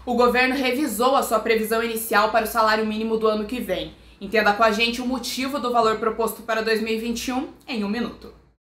O governo revisou a sua previsão inicial para o salário mínimo do ano que vem. Entenda com a gente o motivo do valor proposto para 2021 em um minuto.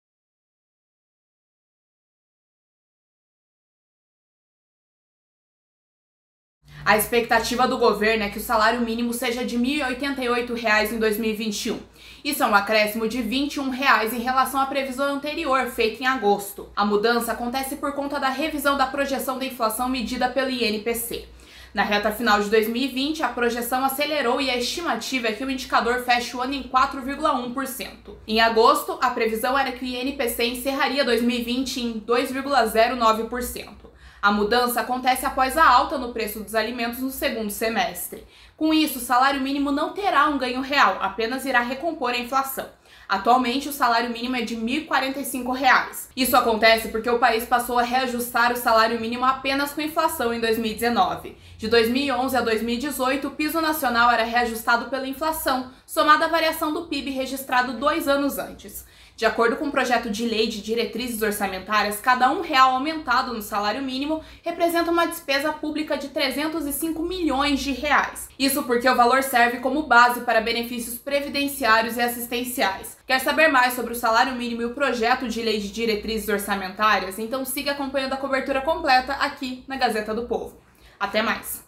A expectativa do governo é que o salário mínimo seja de R$ 1.088 em 2021. Isso é um acréscimo de R$ 21 em relação à previsão anterior, feita em agosto. A mudança acontece por conta da revisão da projeção da inflação medida pelo INPC. Na reta final de 2020, a projeção acelerou e a estimativa é que o indicador feche o ano em 4,1%. Em agosto, a previsão era que o INPC encerraria 2020 em 2,09%. A mudança acontece após a alta no preço dos alimentos no segundo semestre. Com isso, o salário mínimo não terá um ganho real, apenas irá recompor a inflação. Atualmente, o salário mínimo é de R$ 1.045. Isso acontece porque o país passou a reajustar o salário mínimo apenas com inflação em 2019. De 2011 a 2018, o piso nacional era reajustado pela inflação, somada à variação do PIB registrado 2 anos antes. De acordo com o projeto de lei de diretrizes orçamentárias, cada R$ 1 aumentado no salário mínimo representa uma despesa pública de R$ 305 milhões. Isso porque o valor serve como base para benefícios previdenciários e assistenciais. Quer saber mais sobre o salário mínimo e o projeto de lei de diretrizes orçamentárias? Então siga acompanhando a cobertura completa aqui na Gazeta do Povo. Até mais!